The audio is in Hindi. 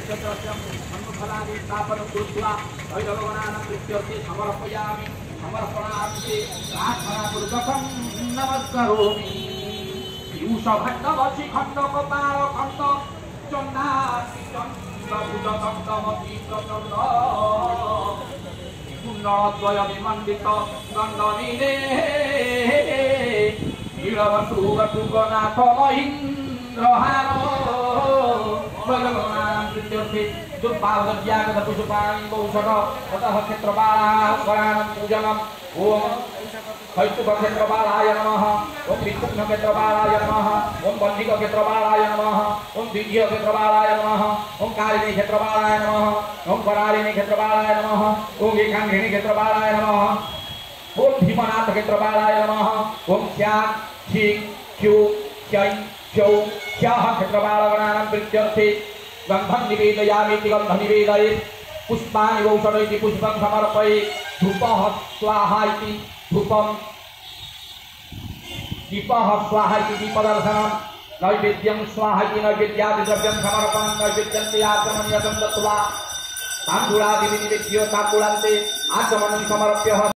फलादि स्थापन कृत्वा भैरवगणानां प्रीत्यर्थे समर्पयामि समर्पणार्थे प्रार्थनापूर्वकं नमस्करोमि पीयूषभण्डवशी खण्डकपाल खण्ड चन्दासी चन्द्रभुजदन्तमती प्रचण्ड कुण्डलद्वय विमण्डित दण्डनीले नीलवसुवटुकनाथ महीन्द्रहार भगवान् प्रीत्यर्थे दुर्पावद्यागत पुष्पाणि बहुशः ततः क्षेत्रपालां पूजनम् ओम क्षेत्रपालाय नमः ओम विष्णु क्षेत्रपालाय नमः ओम बन्धिक क्षेत्रपालाय नमः ओम द्वितीय क्षेत्रपालाय नमः ओम कालिनी क्षेत्रपालाय नमः ओम करालिनी क्षेत्रपालाय नमः ओम एकांगिनी क्षेत्रपालाय नमः ओम भीमनाथ क्षेत्रपालाय नमः ओम श्याम क्षीं क्यू क्षै चौ ख्याः क्षेत्रपालगणानां प्रीत्यर्थे गन्धं निवेदयामि गन्धं निवेदये पुष्पाणि वौषधैः पुष्पं समर्पये धूपः स्वाहा इति धूपं दीपः स्वाहा इति दीपदर्शनं नैवेद्यं स्वाहा इति नैवेद्यादिद्रव्यं समर्पणं नैवेद्यं ते आचमनीयं दत्त्वा ताम्बूलादिविनिवेद्य ताम्बूलान्ते आचमनं समर्प्य